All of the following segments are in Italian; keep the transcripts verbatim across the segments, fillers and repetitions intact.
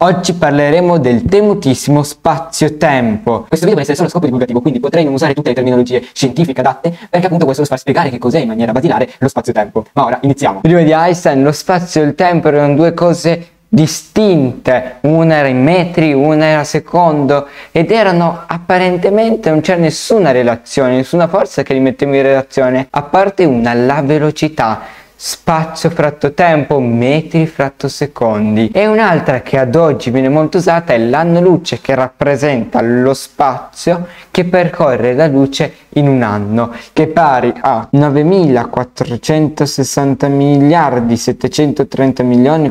Oggi parleremo del temutissimo spazio-tempo. Questo video può essere solo a scopo divulgativo, quindi potrei non usare tutte le terminologie scientifiche adatte, perché appunto vuoi solo far spiegare che cos'è in maniera basilare lo spazio-tempo. Ma ora iniziamo. Prima di Einstein lo spazio e il tempo erano due cose distinte, una era in metri, una era secondo, ed erano apparentemente non c'era nessuna relazione, nessuna forza che li metteva in relazione, a parte una, la velocità. Spazio fratto tempo, metri fratto secondi. E un'altra che ad oggi viene molto usata è l'anno luce, che rappresenta lo spazio che percorre la luce in un anno, che è pari a novemilaquattrocentosessanta miliardi settecentotrenta milioni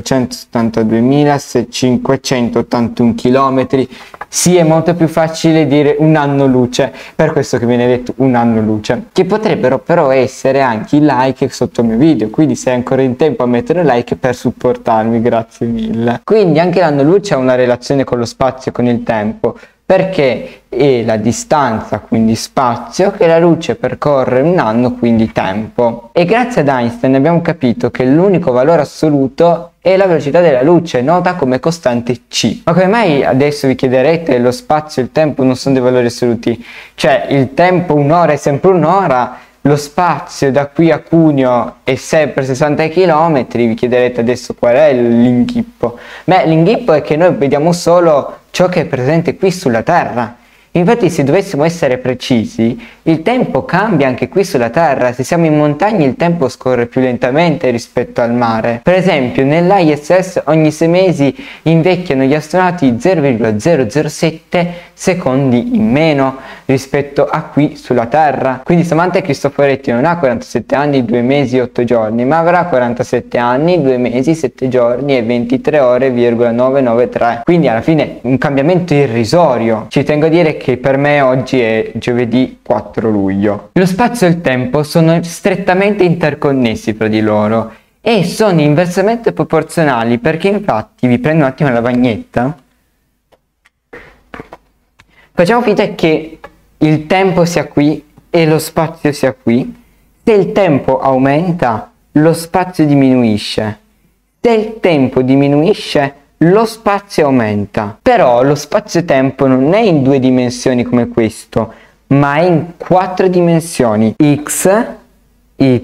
quattrocentosettantaduemilacinquecentottantuno chilometri. Sì, è molto più facile dire un anno luce, per questo che viene detto un anno luce, che potrebbero però essere anche i like sotto il mio video, quindi sei ancora in tempo a mettere like per supportarmi, grazie mille. Quindi anche l'anno luce ha una relazione con lo spazio e con il tempo, perché è la distanza, quindi spazio, che la luce percorre un anno, quindi tempo. E grazie ad Einstein abbiamo capito che l'unico valore assoluto è la velocità della luce, nota come costante c. Ma come mai, adesso vi chiederete, lo spazio e il tempo non sono dei valori assoluti? Cioè, il tempo un'ora è sempre un'ora, lo spazio da qui a Cuneo è sempre sessanta chilometri, vi chiederete adesso qual è l'inghippo. Beh, l'inghippo è che noi vediamo solo ciò che è presente qui sulla Terra. Infatti, se dovessimo essere precisi, il tempo cambia anche qui sulla Terra. Se siamo in montagna il tempo scorre più lentamente rispetto al mare. Per esempio, nell'I S S ogni sei mesi invecchiano gli astronauti zero virgola zero zero sette secondi in meno rispetto a qui sulla Terra. Quindi Samantha Cristoforetti non ha quarantasette anni, due mesi e otto giorni, ma avrà quarantasette anni, due mesi, sette giorni e ventitré ore, novecentonovantatré. Quindi alla fine un cambiamento irrisorio. Ci tengo a dire che che per me oggi è giovedì quattro luglio. Lo spazio e il tempo sono strettamente interconnessi fra di loro e sono inversamente proporzionali, perché infatti, vi prendo un attimo la lavagnetta, facciamo finta che il tempo sia qui e lo spazio sia qui. Se il tempo aumenta, lo spazio diminuisce. Se il tempo diminuisce, lo spazio aumenta. Però lo spazio-tempo non è in due dimensioni come questo, ma è in quattro dimensioni: x, y,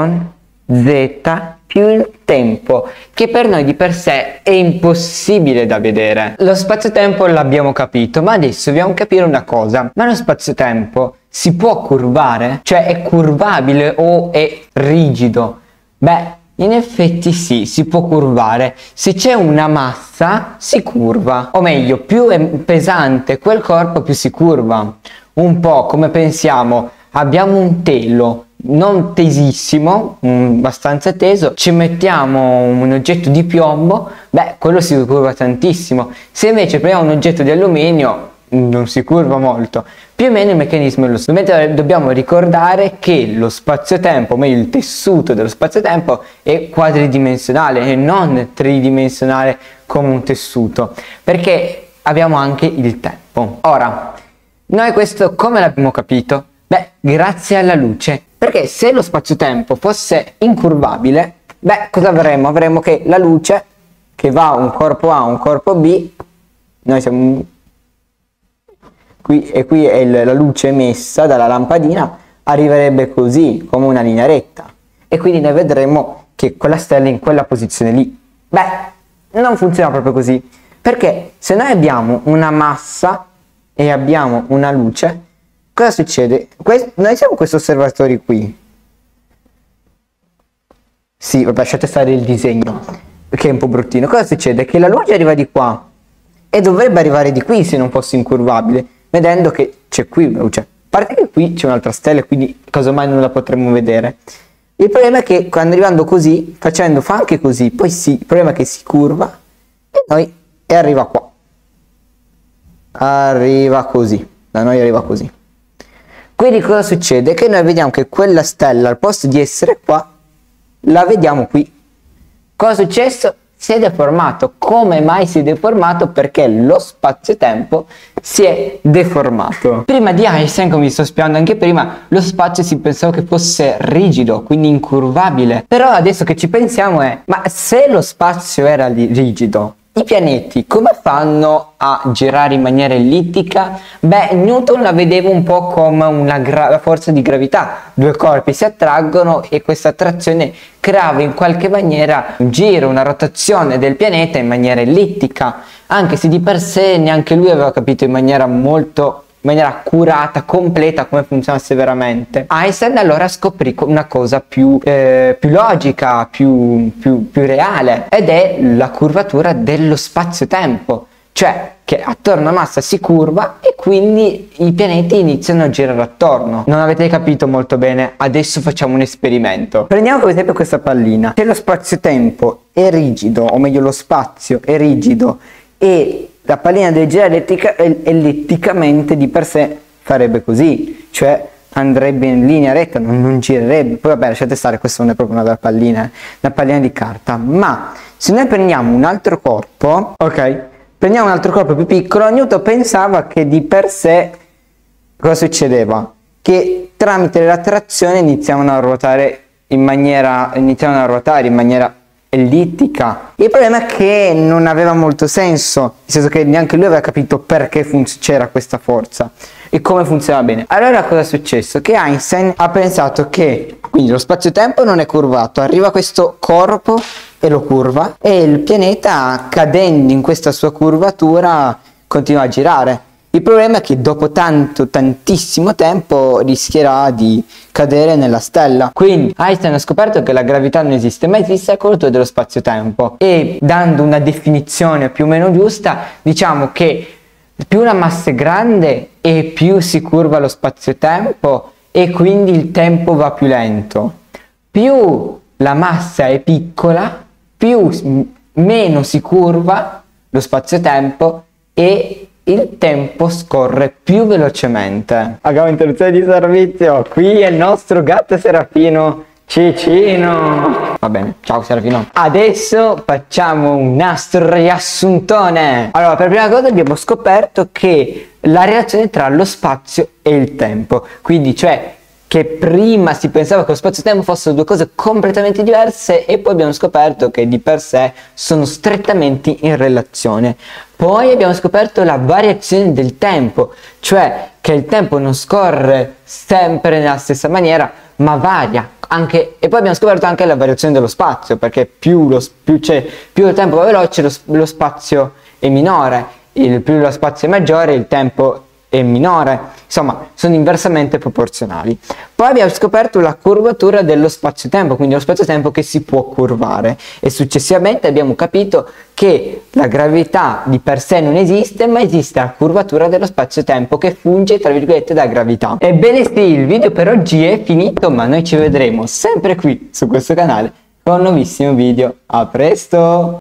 z più il tempo, che per noi di per sé è impossibile da vedere. Lo spazio-tempo l'abbiamo capito, ma adesso dobbiamo capire una cosa: ma lo spazio-tempo si può curvare? Cioè è curvabile o è rigido? Beh, in effetti sì, si può curvare. Se c'è una massa si curva, o meglio, più è pesante quel corpo più si curva. Un po' come pensiamo, abbiamo un telo non tesissimo, um, abbastanza teso, ci mettiamo un oggetto di piombo, beh, quello si curva tantissimo. Se invece prendiamo un oggetto di alluminio non si curva molto. Più o meno il meccanismo è lo stesso. Ovviamente dobbiamo ricordare che lo spazio-tempo, o meglio il tessuto dello spazio-tempo, è quadridimensionale e non tridimensionale come un tessuto, perché abbiamo anche il tempo. Ora, noi questo come l'abbiamo capito? Beh, grazie alla luce, perché se lo spazio-tempo fosse incurvabile, beh, cosa avremmo? Avremmo che la luce che va un corpo A, un corpo B, noi siamo qui e qui è il, la luce emessa dalla lampadina, arriverebbe così, come una linea retta, e quindi noi vedremo che quella stella è in quella posizione lì. Beh, non funziona proprio così, perché se noi abbiamo una massa e abbiamo una luce, cosa succede? Que- noi siamo questo osservatorio qui. Sì, vabbè, lasciate stare il disegno, che è un po' bruttino. Cosa succede? Che la luce arriva di qua e dovrebbe arrivare di qui se non fosse incurvabile, vedendo che c'è qui una luce. A parte che qui c'è un'altra stella, quindi casomai non la potremmo vedere. Il problema è che quando arrivando così, facendo fa anche così, poi sì, il problema è che si curva e noi e arriva qua. Arriva così, da noi arriva così. Quindi cosa succede? Che noi vediamo che quella stella, al posto di essere qua, la vediamo qui. Cosa è successo? Si è deformato. Come mai si è deformato? Perché lo spazio-tempo si è deformato. Prima di Einstein, come vi sto spiegando anche prima, lo spazio si pensava che fosse rigido, quindi incurvabile. Però adesso che ci pensiamo è, ma se lo spazio era rigido, i pianeti come fanno a girare in maniera ellittica? Beh, Newton la vedeva un po' come una gra- forza di gravità. Due corpi si attraggono e questa attrazione creava in qualche maniera un giro, una rotazione del pianeta in maniera ellittica, anche se di per sé neanche lui aveva capito in maniera molto in maniera accurata, completa come funzionasse veramente. Einstein allora scoprì una cosa più, eh, più logica, più, più, più reale, ed è la curvatura dello spazio-tempo, cioè che attorno a massa si curva e quindi i pianeti iniziano a girare attorno. Non avete capito molto bene, adesso facciamo un esperimento. Prendiamo per esempio questa pallina. Se lo spazio-tempo è rigido, o meglio lo spazio è rigido e la pallina deve girare ellittica, ellitticamente, di per sé farebbe così, cioè andrebbe in linea retta, non, non girerebbe. Poi vabbè, lasciate stare, questa non è proprio una vera pallina, è una pallina di carta. Ma se noi prendiamo un altro corpo, ok, prendiamo un altro corpo più piccolo, Newton pensava che di per sé cosa succedeva? Che tramite l'attrazione iniziavano a ruotare in maniera, iniziavano a ruotare in maniera ellittica. Il problema è che non aveva molto senso, nel senso che neanche lui aveva capito perché c'era questa forza e come funzionava bene. Allora cosa è successo? Che Einstein ha pensato che quindi lo spazio-tempo non è curvato, arriva questo corpo e lo curva e il pianeta, cadendo in questa sua curvatura, continua a girare. Il problema è che dopo tanto, tantissimo tempo rischierà di cadere nella stella. Quindi Einstein ha scoperto che la gravità non esiste, ma esiste la curvatura dello spazio-tempo. E dando una definizione più o meno giusta, diciamo che più la massa è grande e più si curva lo spazio-tempo e quindi il tempo va più lento. Più la massa è piccola, più meno si curva lo spazio-tempo e il tempo scorre più velocemente. Abbiamo interruzione di servizio. Qui è il nostro gatto Serafino Cicino. Va bene, ciao Serafino. Adesso facciamo un nastro riassuntone. Allora, per prima cosa abbiamo scoperto che la relazione tra lo spazio e il tempo, quindi cioè che prima si pensava che lo spazio e il tempo fossero due cose completamente diverse e poi abbiamo scoperto che di per sé sono strettamente in relazione. Poi abbiamo scoperto la variazione del tempo, cioè che il tempo non scorre sempre nella stessa maniera, ma varia. Anche, e poi abbiamo scoperto anche la variazione dello spazio, perché più, lo, più, più il tempo va veloce, lo, lo spazio è minore, il, più lo spazio è maggiore, il tempo è minore. Insomma, sono inversamente proporzionali. Poi abbiamo scoperto la curvatura dello spazio-tempo, quindi lo spazio-tempo che si può curvare, e successivamente abbiamo capito che la gravità di per sé non esiste, ma esiste la curvatura dello spazio-tempo che funge tra virgolette da gravità. Ebbene sì, il video per oggi è finito, ma noi ci vedremo sempre qui su questo canale con un nuovissimo video. A presto!